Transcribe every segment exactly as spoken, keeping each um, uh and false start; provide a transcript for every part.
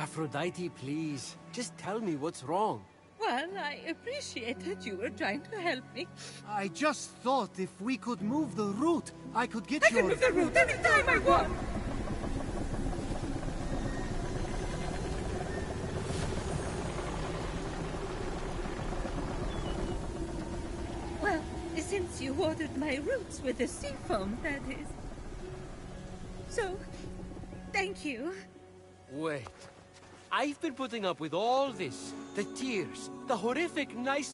Aphrodite, please. Just tell me what's wrong. Well, I appreciate that you were trying to help me. I just thought if we could move the root, I could get I your... can move the root anytime I want! Well, since you watered my roots with the sea foam, that is. So, thank you. Wait. I've been putting up with all this. The tears, the horrific nice...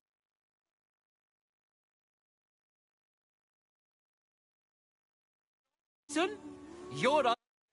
Son, you're...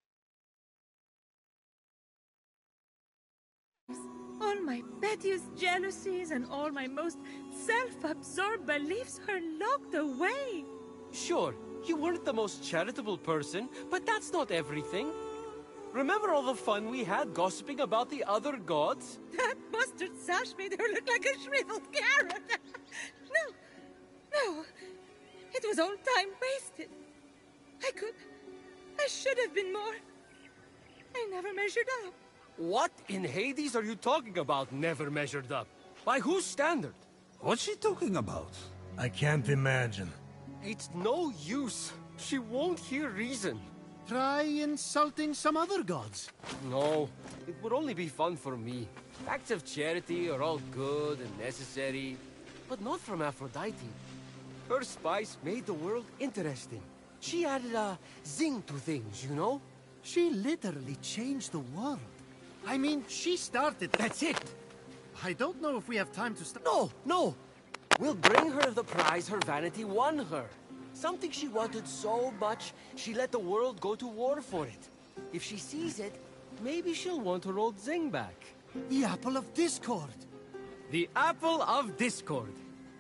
All my pettiest jealousies and all my most self-absorbed beliefs are locked away. Sure, you weren't the most charitable person, but that's not everything. Remember all the fun we had gossiping about the other gods? That mustard sash made her look like a shriveled carrot. No, no, it was all time wasted. I could, I should have been more. I never measured up. What in Hades are you talking about, never measured up? By whose standard? What's she talking about? I can't imagine. It's no use. She won't hear reason. Try insulting some other gods. No, it would only be fun for me. Acts of charity are all good and necessary, but not from Aphrodite. Her spice made the world interesting. She added a zing to things, you know? She literally changed the world. I mean, she started... That's it! I don't know if we have time to start... No, no! We'll bring her the prize her vanity won her. Something she wanted so much, she let the world go to war for it. If she sees it, maybe she'll want her old zing back. The Apple of Discord. The Apple of Discord.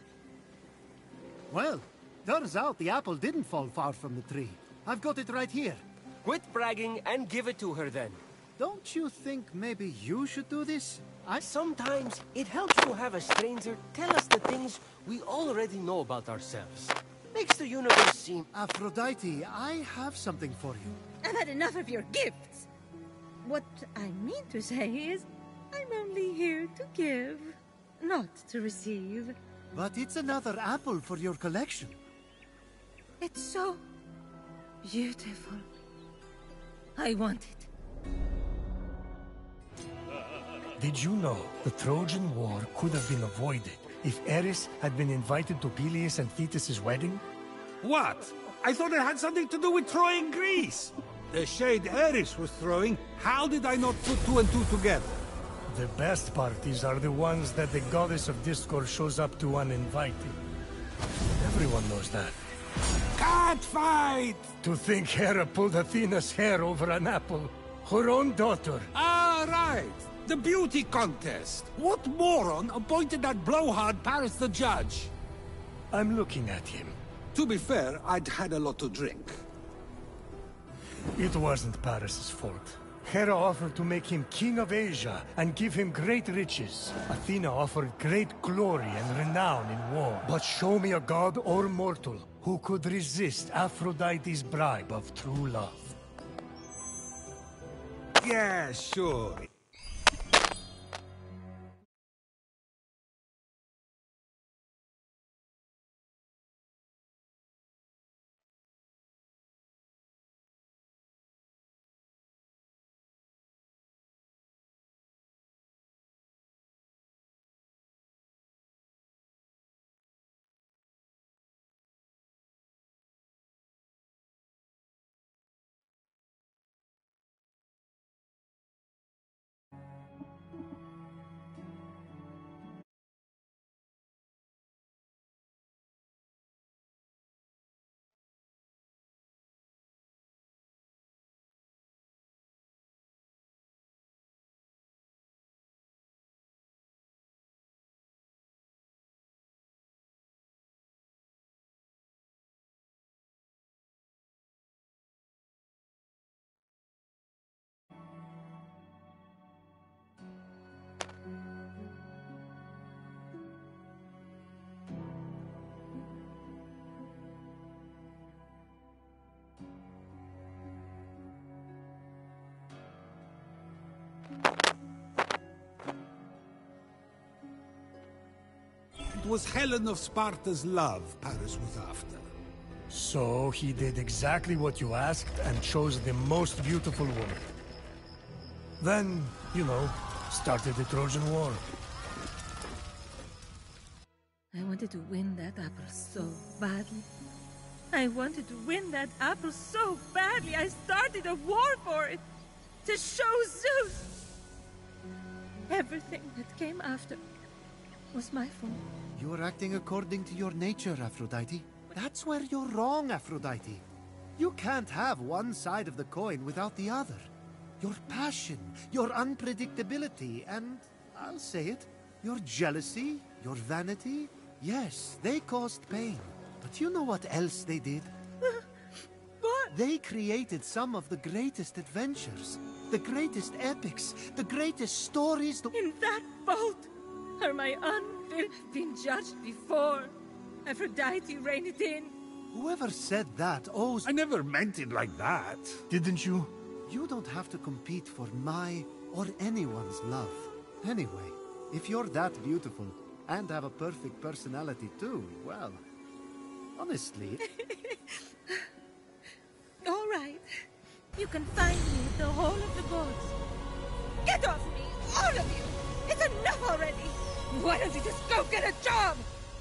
Well, turns out the apple didn't fall far from the tree. I've got it right here. Quit bragging and give it to her then. Don't you think maybe you should do this? I... Sometimes it helps to have a stranger tell us the things we already know about ourselves. Makes the universe seem... Aphrodite, I have something for you. I've had enough of your gifts. What I mean to say is, I'm only here to give, not to receive. But it's another apple for your collection. It's so beautiful. I want it. Did you know the Trojan War could have been avoided if Eris had been invited to Peleus and Thetis' wedding? What? I thought it had something to do with Troy and Greece. The shade Eris was throwing, how did I not put two and two together? The best parties are the ones that the goddess of discord shows up to uninvited. Everyone knows that. Cat fight! To think Hera pulled Athena's hair over an apple. Her own daughter. Ah, right. The beauty contest. What moron appointed that blowhard Paris the judge? I'm looking at him. To be fair, I'd had a lot to drink. It wasn't Paris' fault. Hera offered to make him king of Asia and give him great riches. Athena offered great glory and renown in war. But show me a god or mortal who could resist Aphrodite's bribe of true love. Yeah, sure. It was Helen of Sparta's love Paris was after. So he did exactly what you asked and chose the most beautiful woman. Then, you know, started the Trojan War. I wanted to win that apple so badly. I wanted to win that apple so badly, I started a war for it. To show Zeus! Everything that came after was my fault. You're acting according to your nature, Aphrodite. That's where you're wrong, Aphrodite. You can't have one side of the coin without the other. Your passion, your unpredictability, and, I'll say it, your jealousy, your vanity, yes, they caused pain. But you know what else they did? What? They created some of the greatest adventures, the greatest epics, the greatest stories. The In that vault are my unfit been judged before. Aphrodite rein it in. Whoever said that owes... I never meant it like that. Didn't you? You don't have to compete for my or anyone's love. Anyway, if you're that beautiful and have a perfect personality too, well, honestly... All right. You can find me at the Hall of the Gods. Get off me, all of you! It's enough already! Why don't you just go get a job?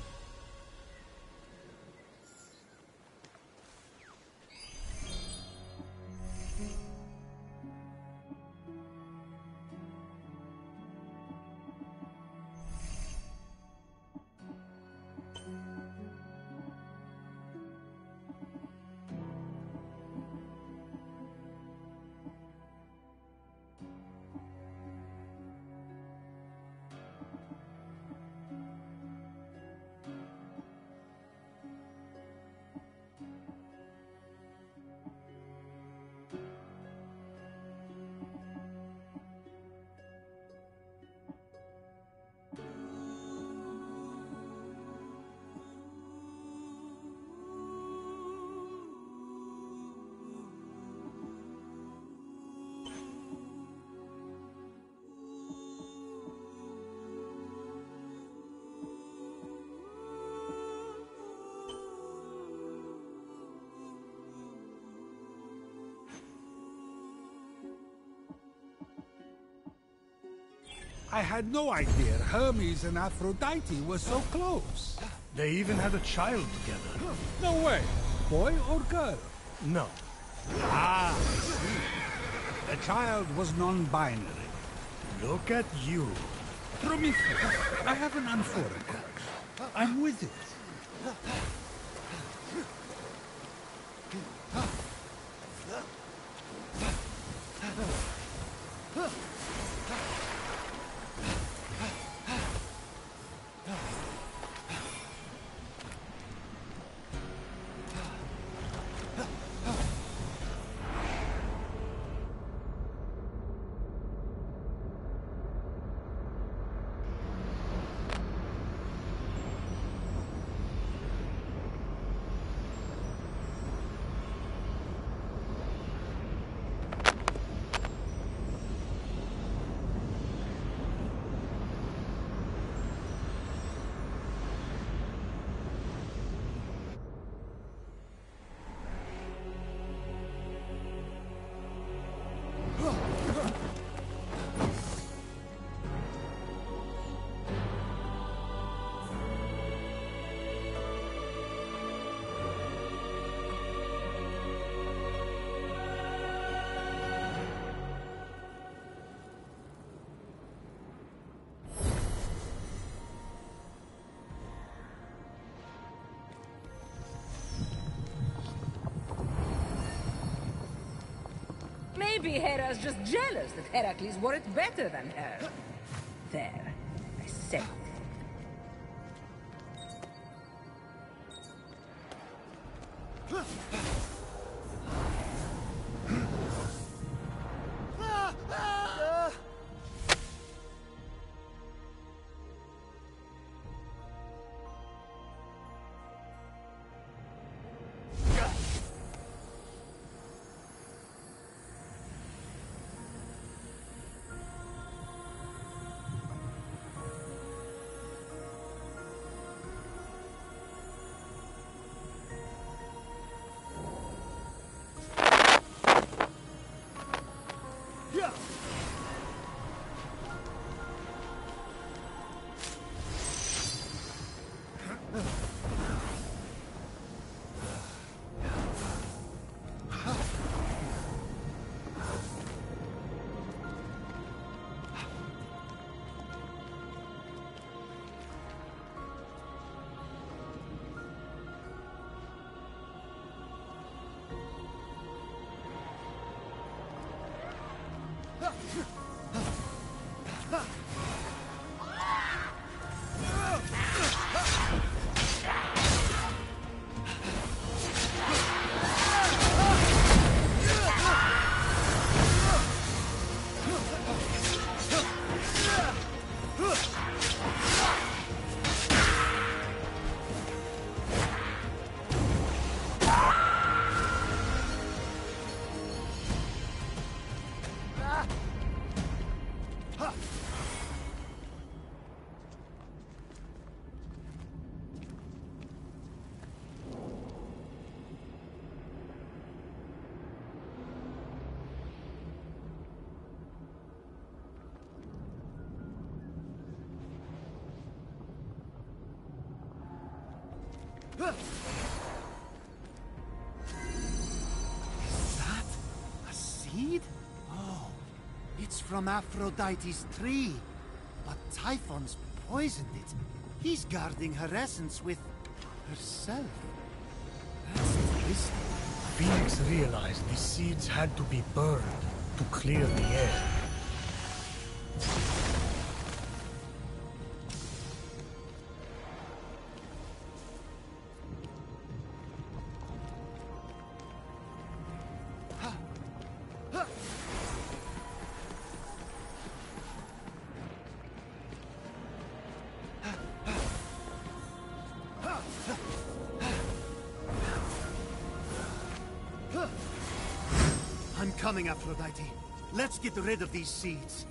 I had no idea Hermes and Aphrodite were so close. They even had a child together. No way. Boy or girl? No. Ah, I see. The child was non-binary. Look at you. Prometheus, I have an amphora. I'm with it. Maybe Hera's just jealous that Heracles wore it better than her. There, I said it. Is that a seed? Oh, it's from Aphrodite's tree. But Typhon's poisoned it. He's guarding her essence with herself. That's twisted. Phoenix realized the seeds had to be burned to clear the air. I'm coming, Aphrodite. Let's get rid of these seeds.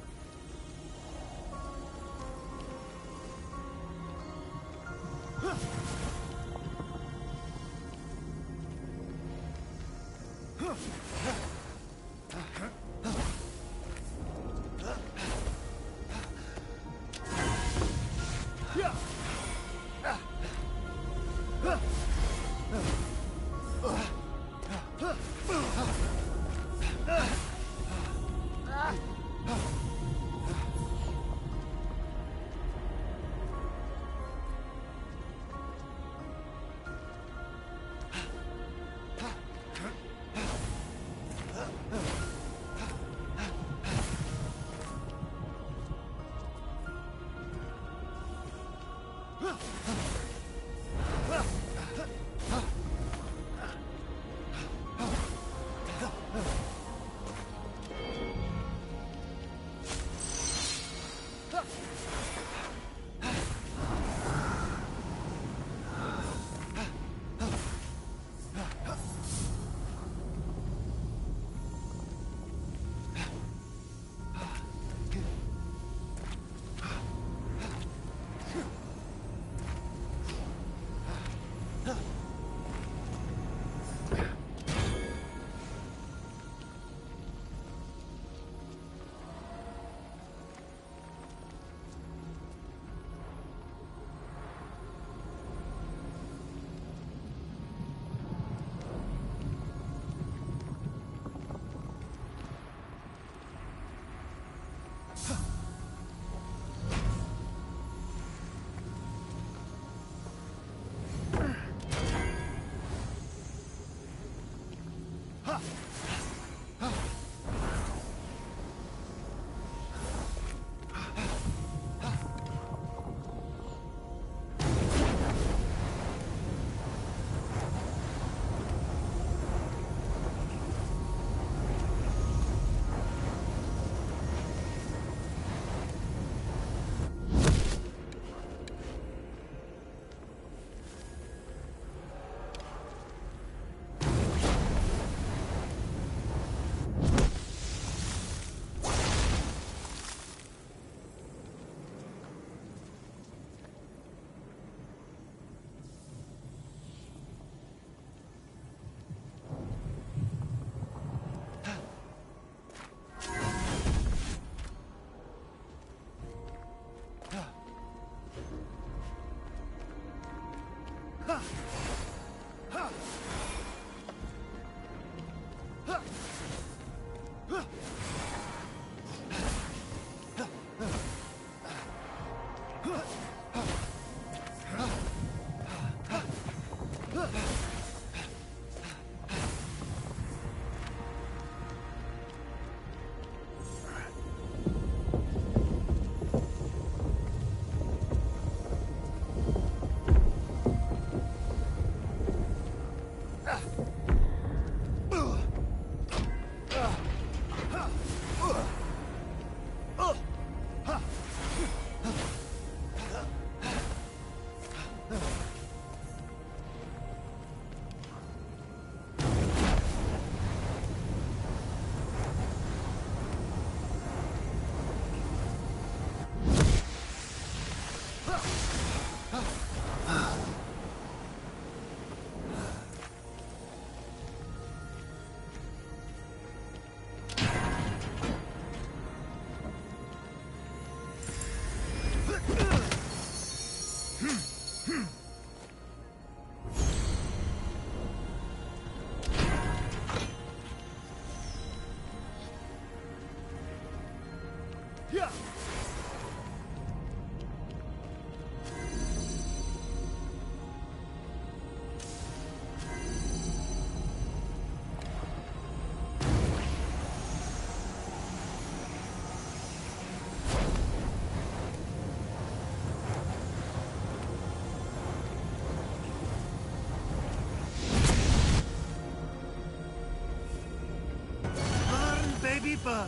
burn!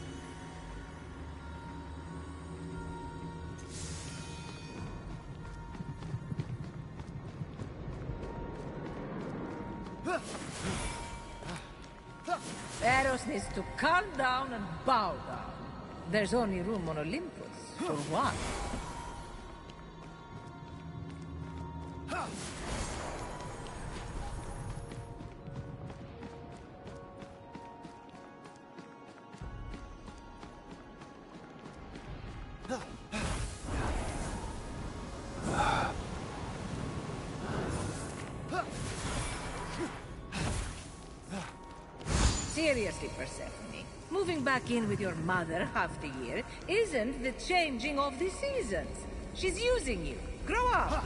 Eros needs to calm down and bow down. There's only room on Olympus for one. Seriously, Persephone, moving back in with your mother half the year isn't the changing of the seasons. She's using you. Grow up!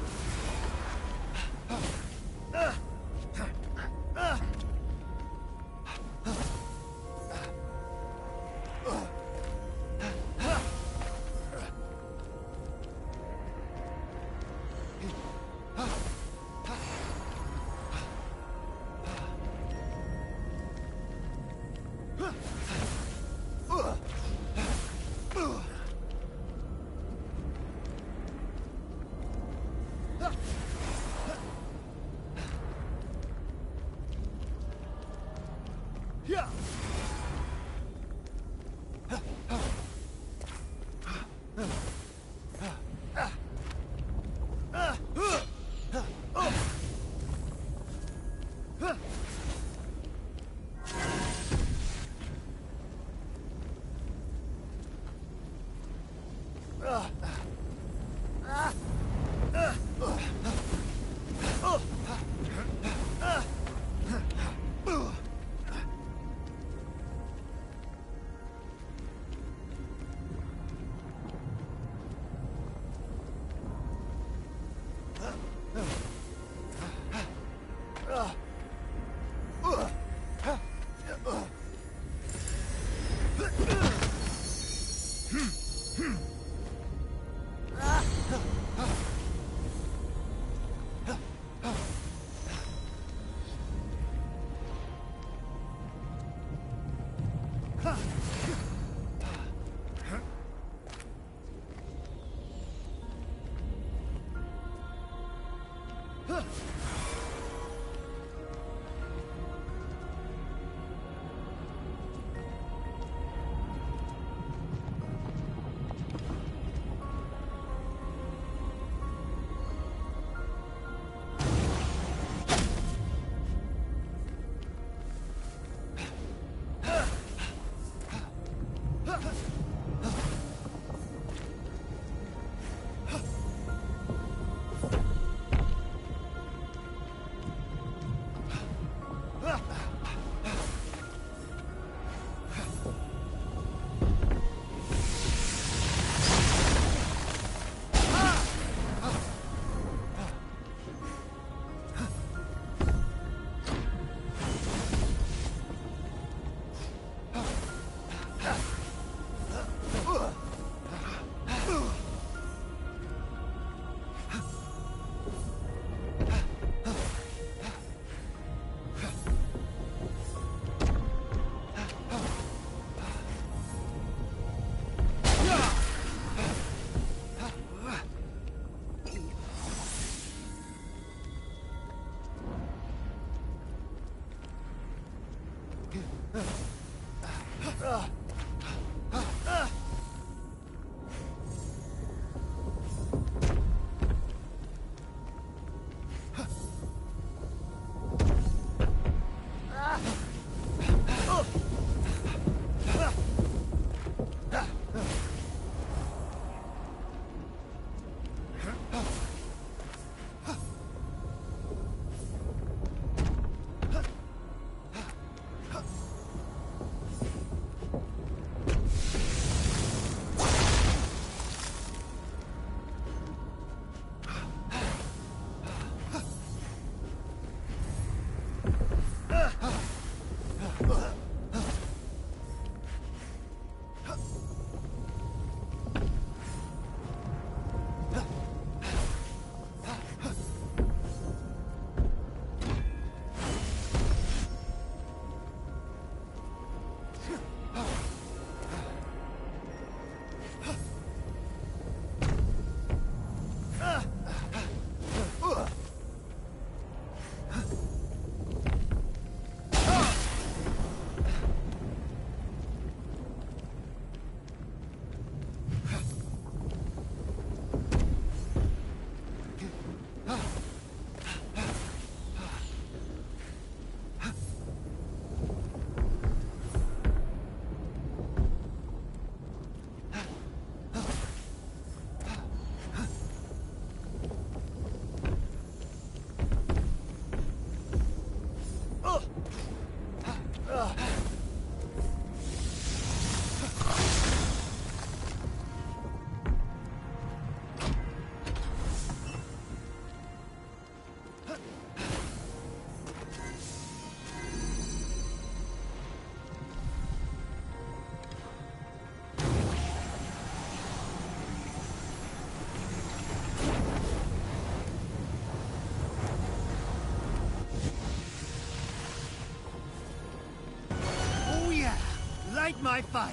Light my fire!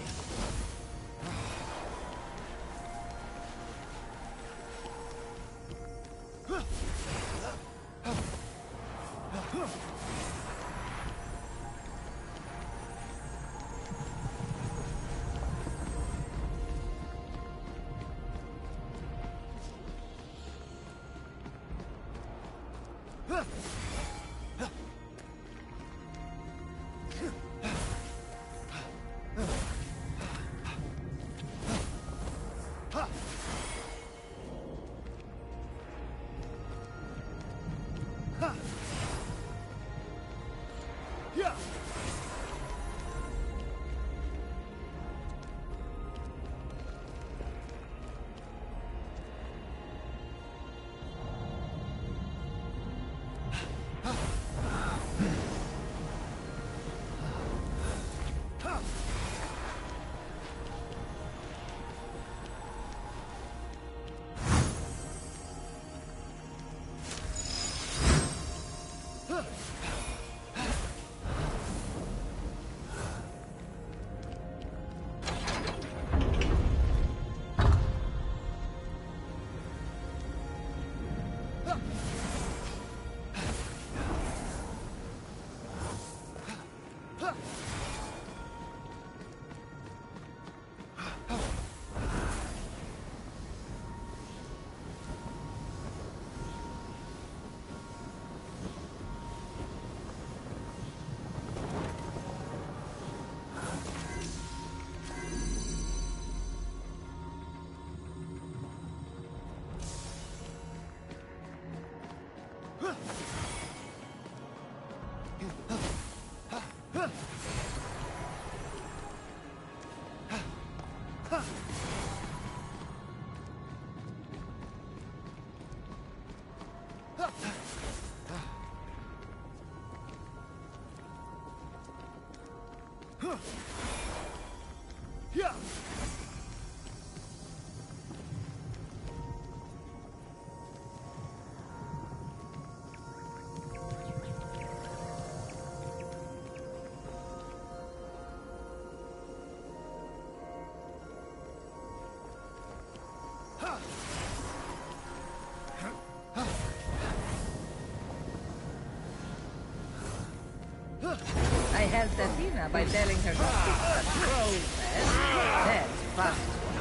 I helped Athena by telling her to fix the process. That's fast.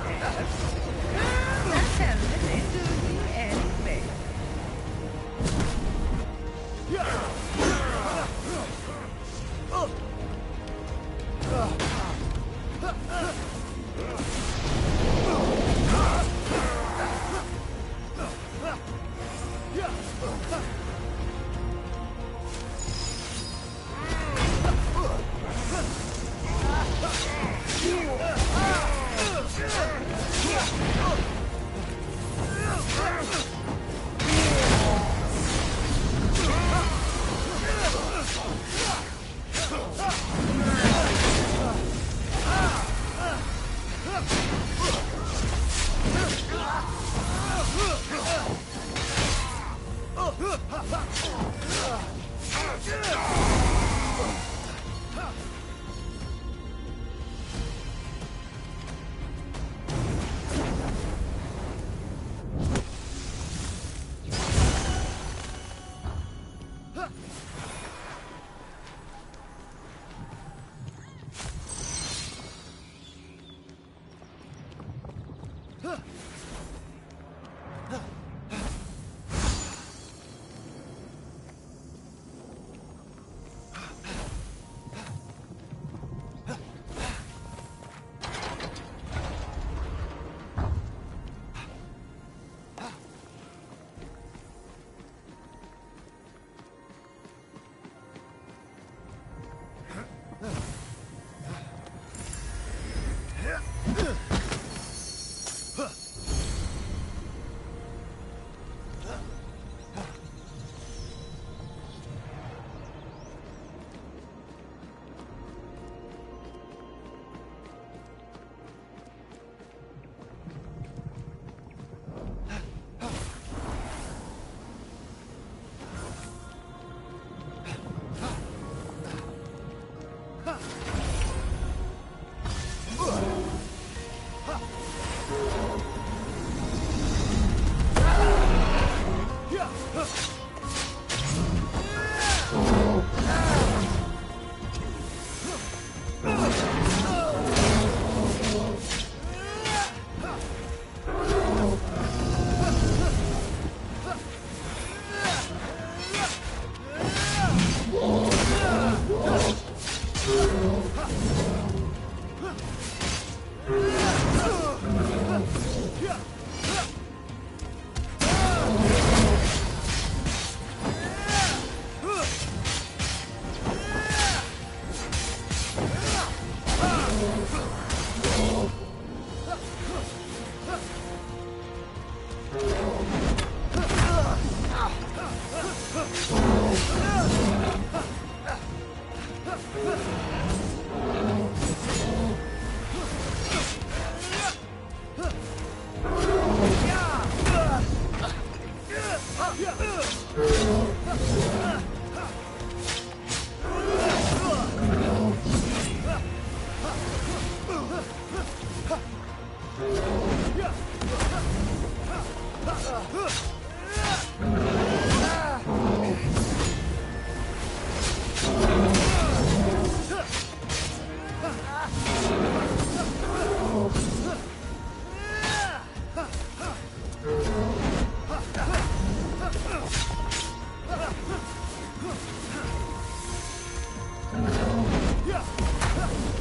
That helmet ain't doing me any favor.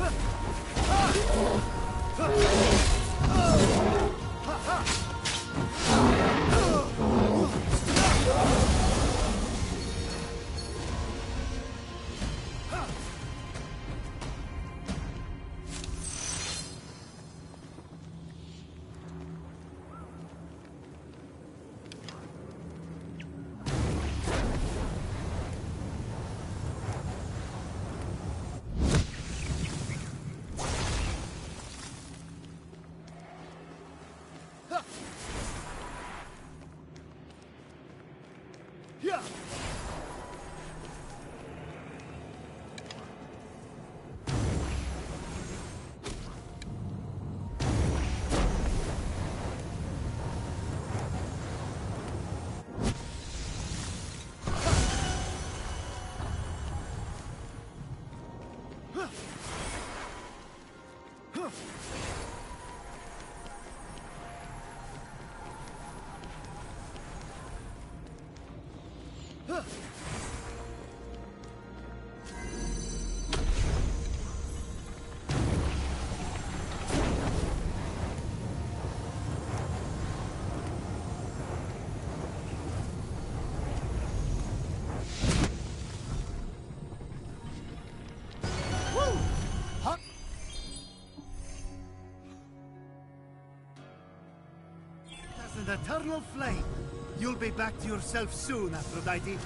As an eternal flame. You'll be back to yourself soon, Aphrodite.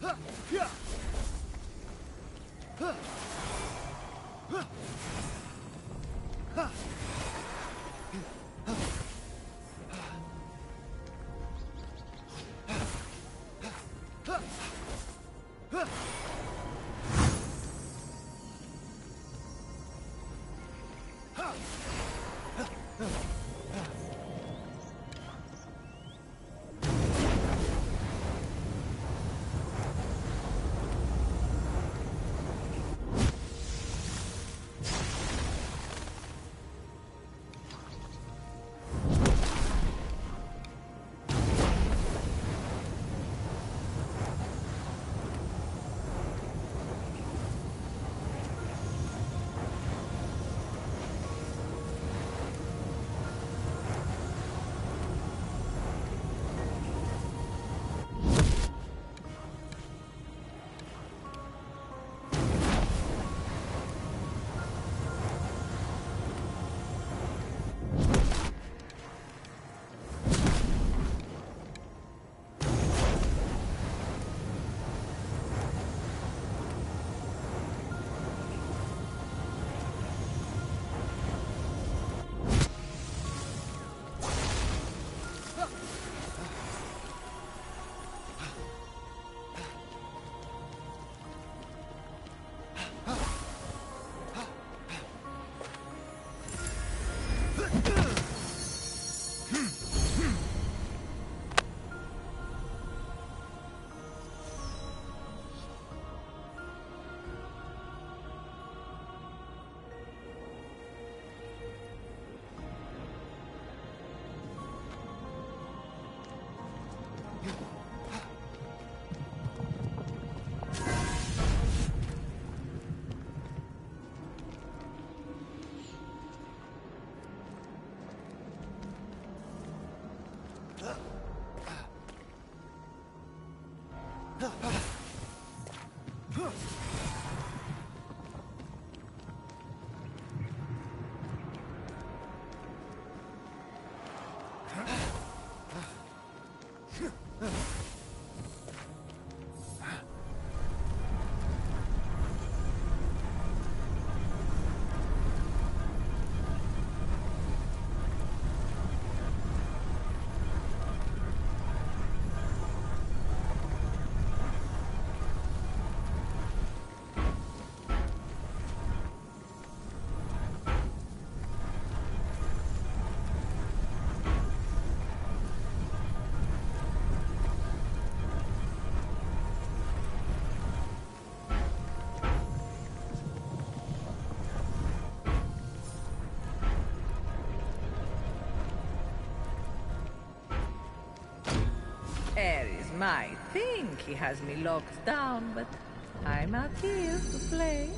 Ares might think he has me locked down, but I'm out here to play.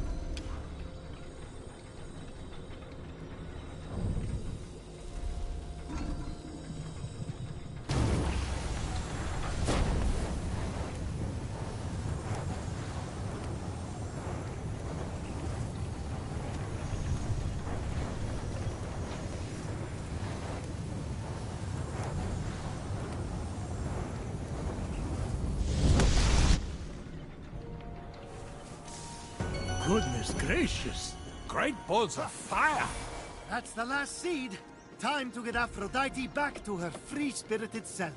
Goodness gracious! Great balls of fire! That's the last seed. Time to get Aphrodite back to her free-spirited self.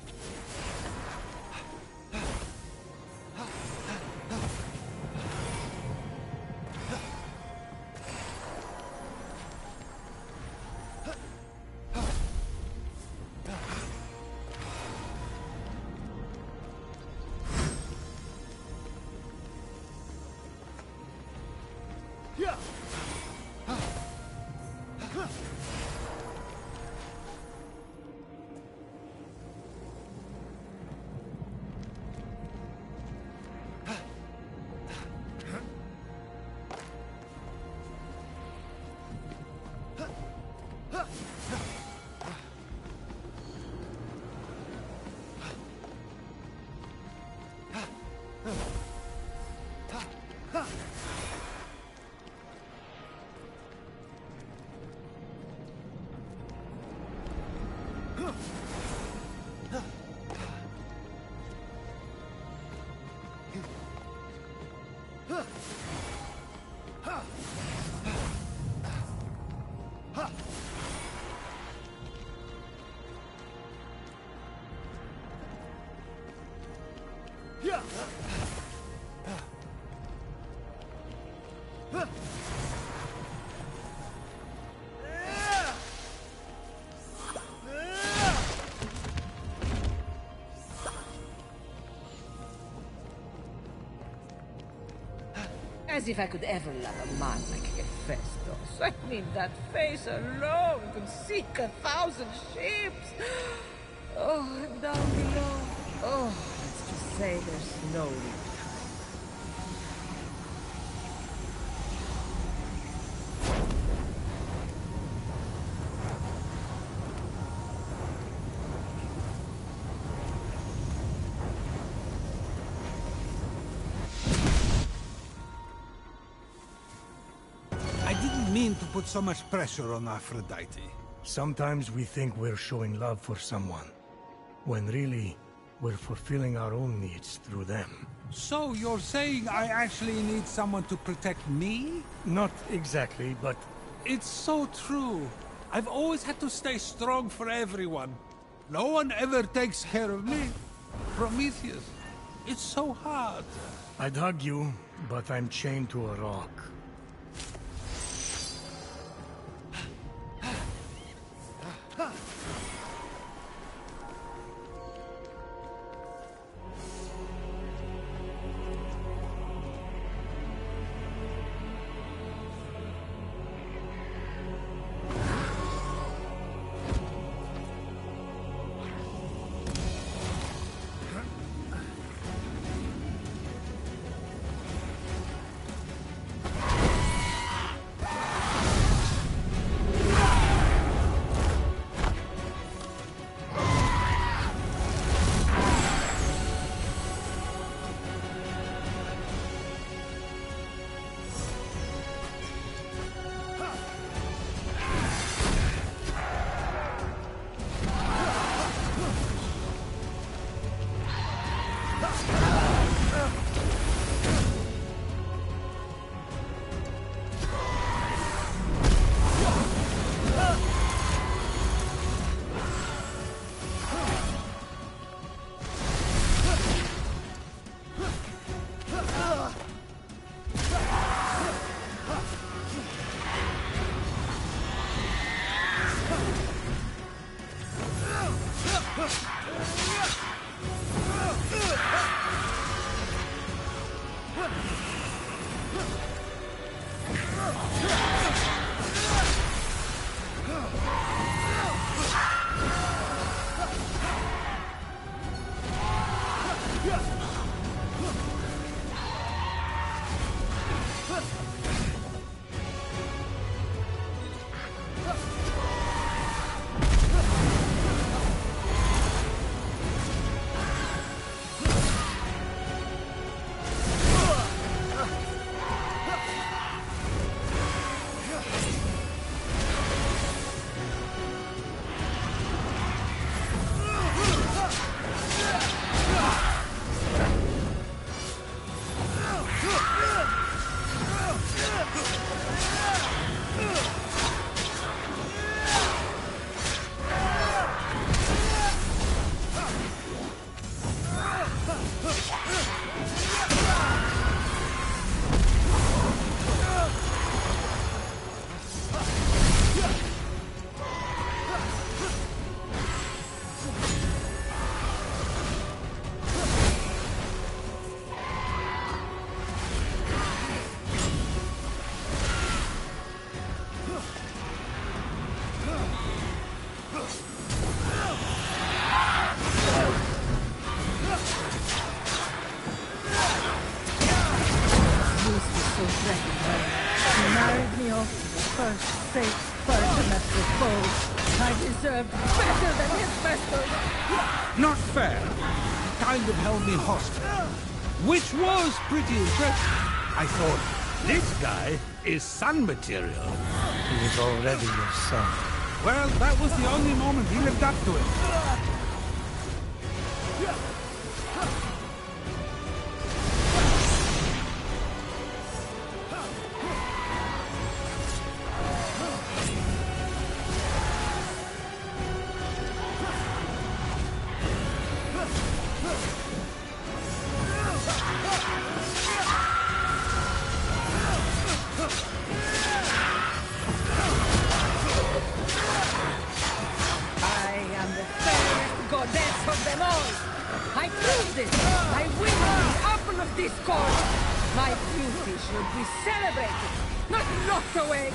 As if I could ever love a man like Hephaestus. I mean, that face alone could sink a thousand ships. Oh, and down below. Oh, let's just say there's no real time. I didn't mean to put so much pressure on Aphrodite. Sometimes we think we're showing love for someone, when really, we're fulfilling our own needs through them. So you're saying I actually need someone to protect me? Not exactly, but... It's so true. I've always had to stay strong for everyone. No one ever takes care of me. Prometheus, it's so hard. I'd hug you, but I'm chained to a rock. I deserved better than his vessel. Not fair. He kind of held me hostage, which was pretty impressive. I thought, this guy is sun material. He was already your son. Well, that was the only moment he lived up to it. I prove this! I win the apple of discord! My beauty should be celebrated, not locked away!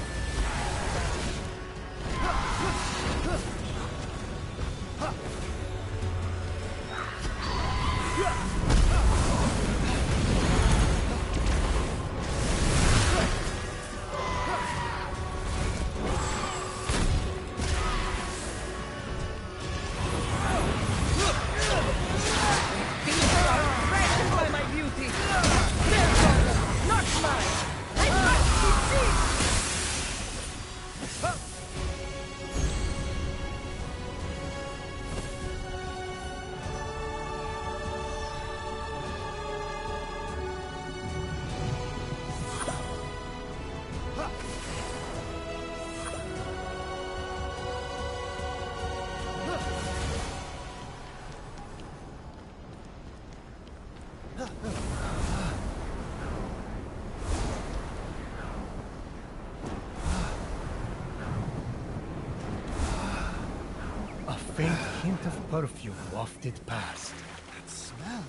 A faint hint of perfume wafted past. That smell.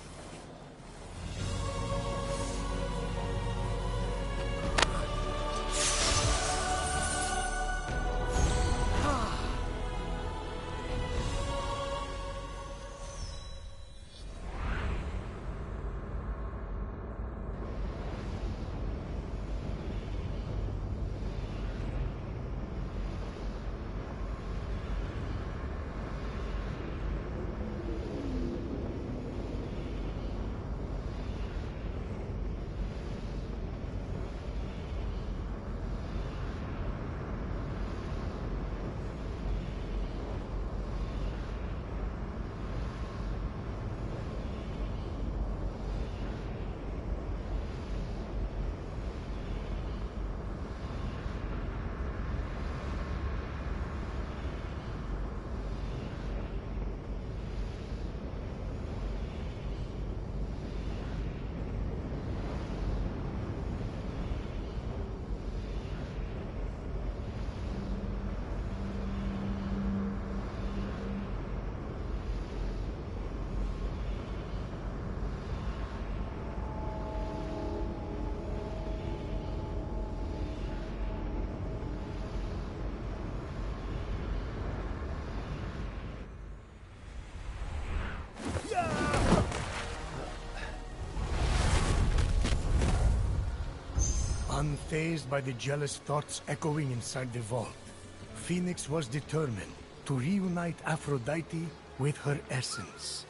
Unfazed by the jealous thoughts echoing inside the vault, Phoenix was determined to reunite Aphrodite with her essence.